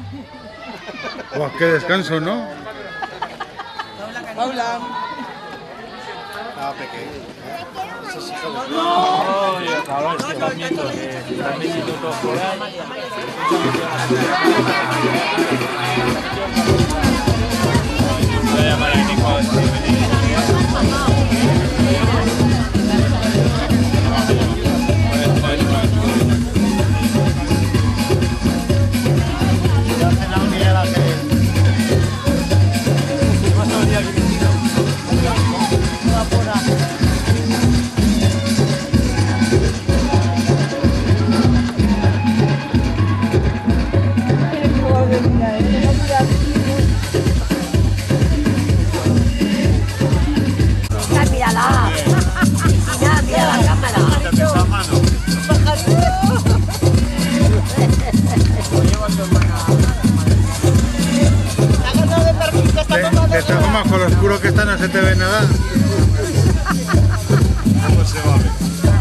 Buah, qué descanso, ¿no? Paula. Ah, pequeño. Oye, cabrón, es que están viendo que están metiendo todos por ahí. Voy a llamar a Nico. De todas formas, con lo oscuro que está no se te ve nada. Pues se va a ver.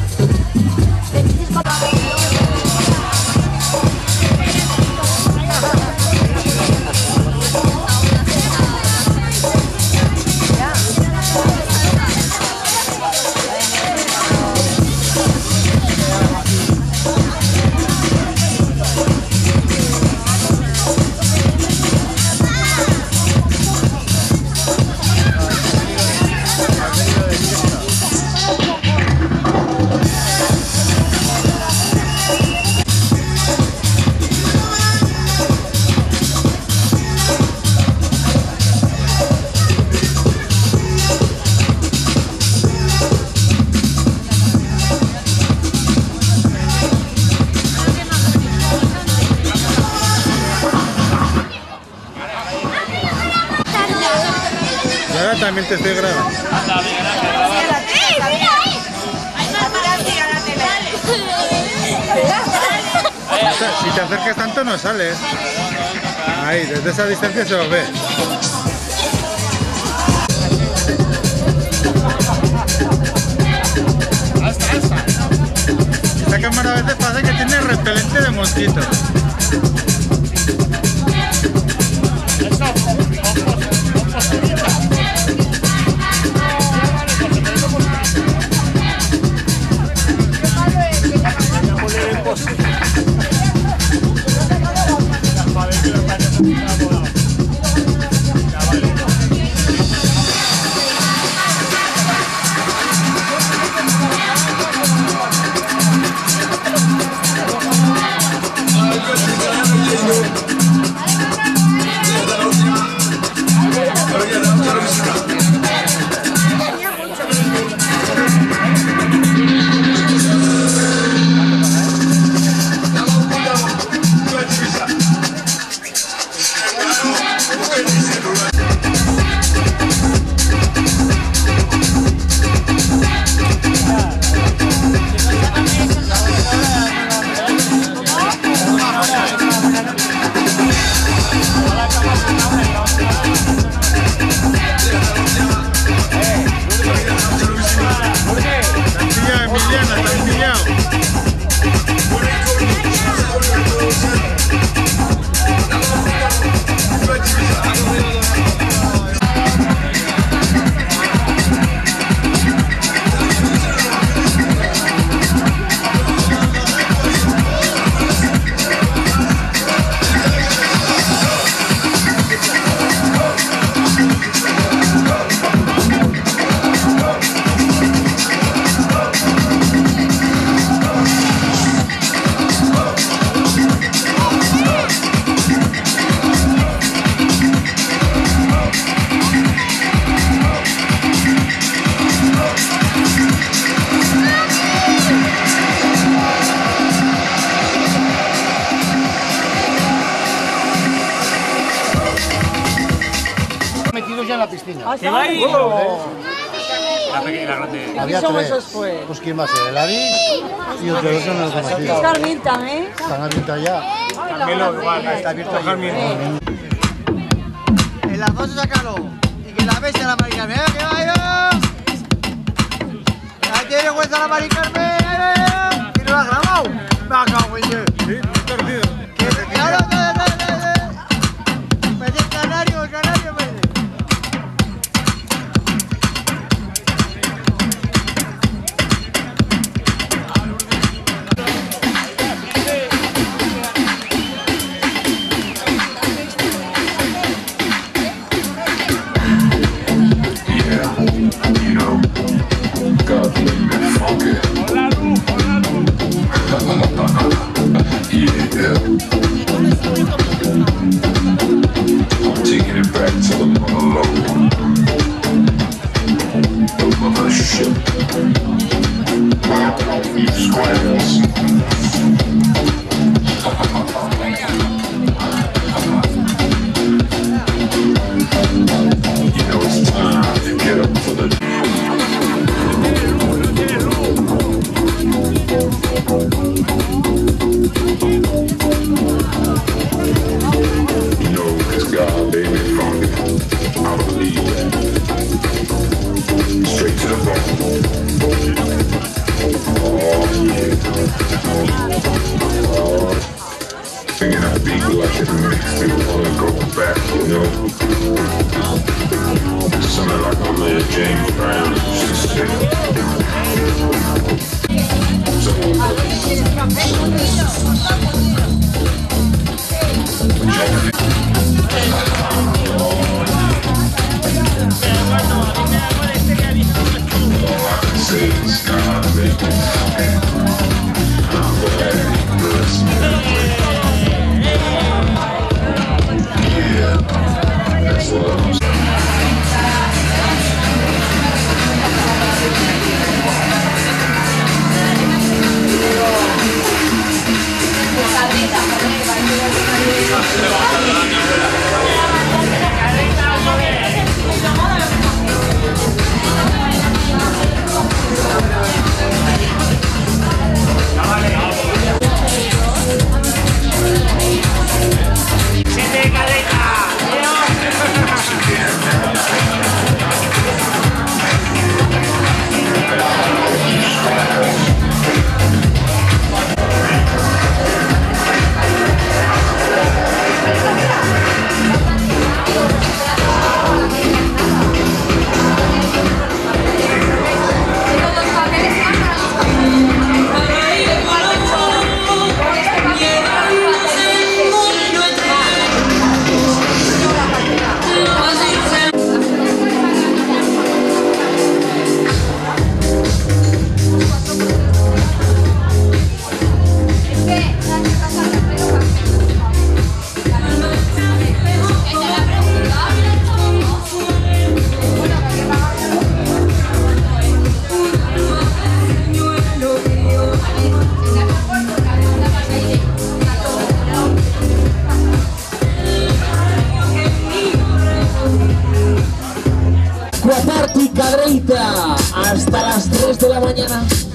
Y ahora también te estoy grabando. Si te acercas tanto no sales. Ahí, desde esa distancia se os ve. Esta cámara a veces parece que tiene repelente de mosquitos. Ya en la piscina. ¿Qué va ahí? La pequeña y la grande. Había tres. Pues quién más era, el Ari y otro dos no lo conocía. Carmín también. Están abiertas ya. Carmelo, igual, está abierto Carmelo. El Alfonso sácalo. Y que la bestia la Mari Carmen. ¡Que vaya! ¡Ahí tiene vergüenza la Mari Carmen! ¿Y no la has grabado? Me ha cagado en Dios. Sí, me he perdido. ¡Claro! Aquaparty Cadreita hasta las 3 de la mañana.